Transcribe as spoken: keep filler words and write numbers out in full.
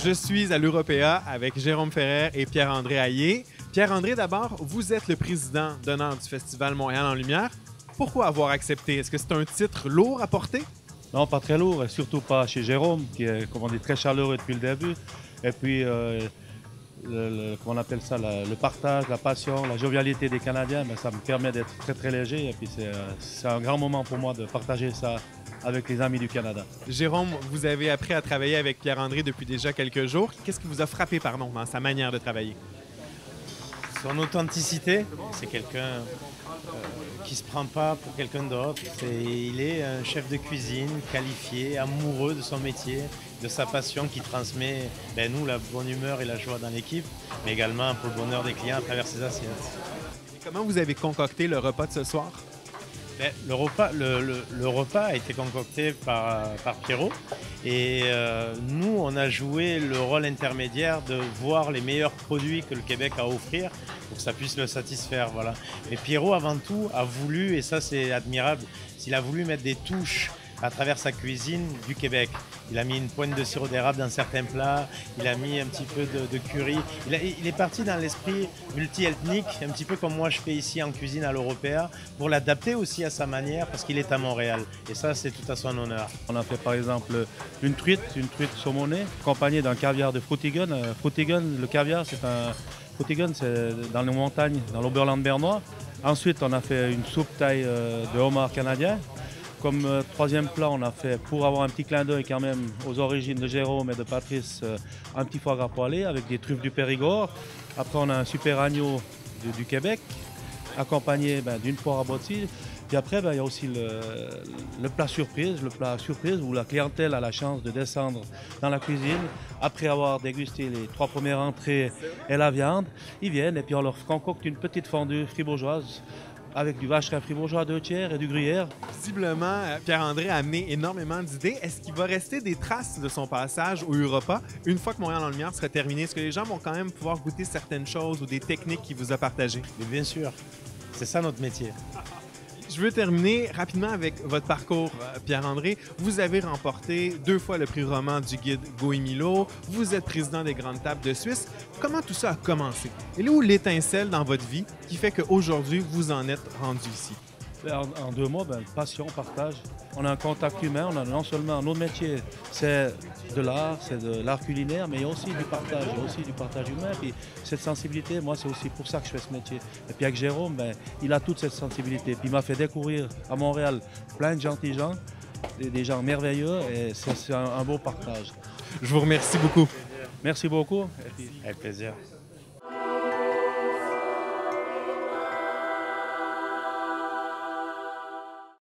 Je suis à l'Européa avec Jérôme Ferrer et Pierre-André Hayé. Pierre-André, d'abord, vous êtes le président d'honneur du Festival Montréal en Lumière. Pourquoi avoir accepté? Est-ce que c'est un titre lourd à porter? Non, pas très lourd, et surtout pas chez Jérôme, qui est, comme on dit, très chaleureux depuis le début. Et puis, euh, le, le, comment on appelle ça, la, le partage, la passion, la jovialité des Canadiens, ben, ça me permet d'être très, très léger. Et puis, c'est un grand moment pour moi de partager ça avec les amis du Canada. Jérôme, vous avez appris à travailler avec Pierre-André depuis déjà quelques jours. Qu'est-ce qui vous a frappé, pardon, dans sa manière de travailler? Son authenticité, c'est quelqu'un euh, qui ne se prend pas pour quelqu'un d'autre. Il est un chef de cuisine qualifié, amoureux de son métier, de sa passion qui transmet, ben, nous, la bonne humeur et la joie dans l'équipe, mais également pour le bonheur des clients à travers ses assiettes. Et comment vous avez concocté le repas de ce soir? Ben, le, repas, le, le, le repas a été concocté par, par Pierrot et euh, nous, on a joué le rôle intermédiaire de voir les meilleurs produits que le Québec a à offrir pour que ça puisse le satisfaire. Voilà. Mais Pierrot, avant tout, a voulu, et ça c'est admirable, il a voulu mettre des touches à travers sa cuisine du Québec. Il a mis une pointe de sirop d'érable dans certains plats, il a mis un petit peu de, de curry. Il, a, il est parti dans l'esprit multi-ethnique, un petit peu comme moi je fais ici en cuisine à l'Européa, pour l'adapter aussi à sa manière, parce qu'il est à Montréal. Et ça, c'est tout à son honneur. On a fait par exemple une truite, une truite saumonée, accompagnée d'un caviar de Frutigen. Euh, Frutigen, le caviar, c'est un... Frutigen, c'est dans les montagnes, dans l'Oberland bernois. Ensuite, on a fait une soupe taille euh, de homard canadien. Comme euh, troisième plat, on a fait, pour avoir un petit clin d'œil quand même aux origines de Jérôme et de Patrice, euh, un petit foie gras poêlé avec des truffes du Périgord. Après, on a un super agneau du, du Québec, accompagné ben, d'une poire à botti. Puis après, ben, il y a aussi le, le plat surprise, le plat surprise où la clientèle a la chance de descendre dans la cuisine. Après avoir dégusté les trois premières entrées et la viande, ils viennent et puis on leur concocte une petite fondue fribourgeoise avec du vacherin fribourgeois deux tiers et du gruyère. Visiblement, Pierre-André a amené énormément d'idées. Est-ce qu'il va rester des traces de son passage au Europa une fois que Montréal en Lumière sera terminé? Est-ce que les gens vont quand même pouvoir goûter certaines choses ou des techniques qu'il vous a partagées? Mais bien sûr, c'est ça notre métier. Je veux terminer rapidement avec votre parcours, Pierre-André. Vous avez remporté deux fois le prix roman du guide Goemilo. Vous êtes président des Grandes Tables de Suisse. Comment tout ça a commencé? Et là où l'étincelle dans votre vie qui fait qu'aujourd'hui, vous en êtes rendu ici? En, en deux mots, ben, passion, partage. On a un contact humain, on a non seulement notre métier, c'est de l'art, c'est de l'art culinaire, mais il y a aussi du partage, il y a aussi du partage humain. Puis cette sensibilité, moi, c'est aussi pour ça que je fais ce métier. Et puis avec Jérôme, ben, il a toute cette sensibilité. Puis il m'a fait découvrir à Montréal plein de gentils gens, des, des gens merveilleux, et c'est un, un beau partage. Je vous remercie beaucoup. Merci beaucoup. Avec plaisir.